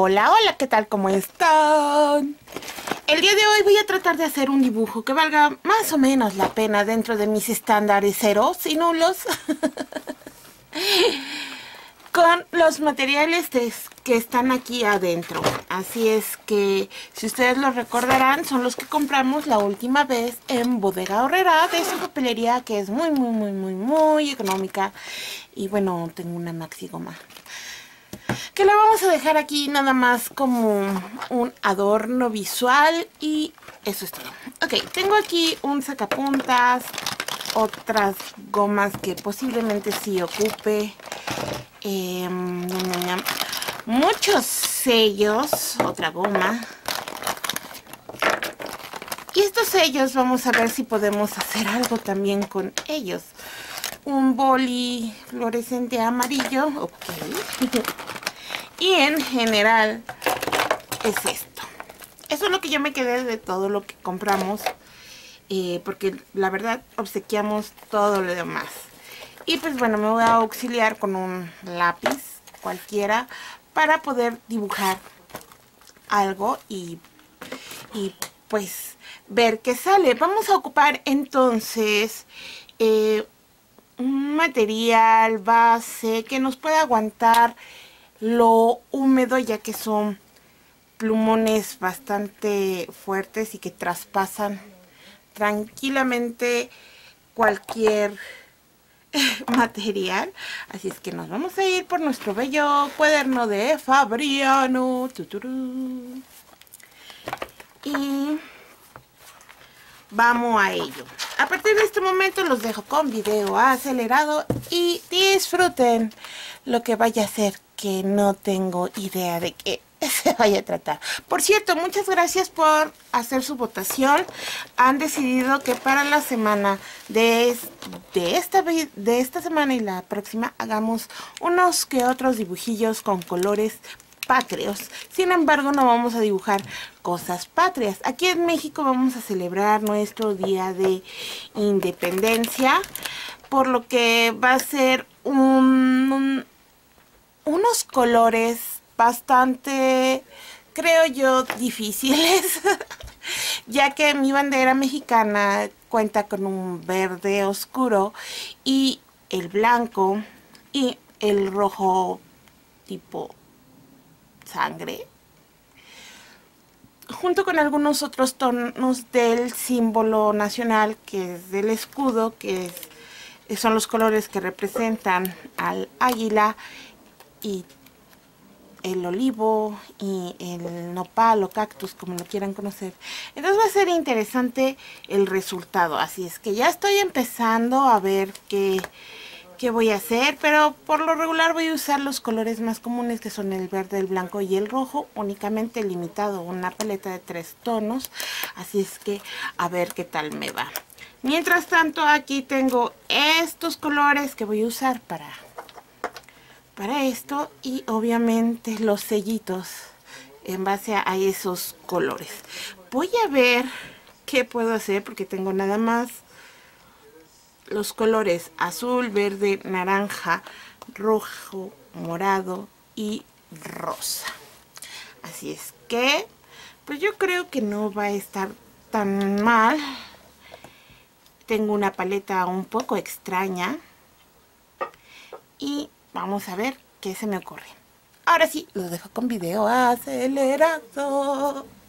Hola, hola, ¿qué tal? ¿Cómo están? El día de hoy voy a tratar de hacer un dibujo que valga más o menos la pena dentro de mis estándares ceros y nulos. Con los materiales que están aquí adentro. Así es que, si ustedes lo recordarán, son los que compramos la última vez en Bodega Aurrera, de esa papelería que es muy económica. Y bueno, tengo una maxi goma que la vamos a dejar aquí nada más como un adorno visual, y eso es todo. Ok, tengo aquí un sacapuntas, otras gomas que posiblemente sí ocupe, muchos sellos, otra goma, y estos sellos vamos a ver si podemos hacer algo también con ellos. Un boli fluorescente amarillo, ok. Y en general es esto. Eso es lo que yo me quedé de todo lo que compramos, porque la verdad obsequiamos todo lo demás. Y pues bueno, me voy a auxiliar con un lápiz cualquiera para poder dibujar algo y pues ver qué sale. Vamos a ocupar entonces un material base que nos pueda aguantar lo húmedo, ya que son plumones bastante fuertes y que traspasan tranquilamente cualquier material. Así es que nos vamos a ir por nuestro bello cuaderno de Fabriano. Y vamos a ello. A partir de este momento los dejo con video acelerado y disfruten lo que vaya a ser, que no tengo idea de qué se vaya a tratar. Por cierto, muchas gracias por hacer su votación. Han decidido que para la semana de esta semana y la próxima hagamos unos que otros dibujillos con colores patrios. Sin embargo, no vamos a dibujar cosas patrias. Aquí en México vamos a celebrar nuestro día de independencia, por lo que va a ser unos colores bastante, creo yo, difíciles, ya que mi bandera mexicana cuenta con un verde oscuro y el blanco y el rojo tipo sangre, junto con algunos otros tonos del símbolo nacional, que es del escudo, que son los colores que representan al águila y el olivo y el nopal o cactus, como lo quieran conocer. Entonces va a ser interesante el resultado. Así es que ya estoy empezando a ver qué voy a hacer, pero por lo regular voy a usar los colores más comunes, que son el verde, el blanco y el rojo, únicamente limitado a una paleta de 3 tonos. Así es que a ver qué tal me va. Mientras tanto, aquí tengo estos colores que voy a usar para esto, y obviamente los sellitos en base a esos colores. Voy a ver qué puedo hacer, porque tengo nada más los colores azul, verde, naranja, rojo, morado y rosa. Así es que pues yo creo que no va a estar tan mal. Tengo una paleta un poco extraña y vamos a ver qué se me ocurre. Ahora sí, los dejo con video acelerado.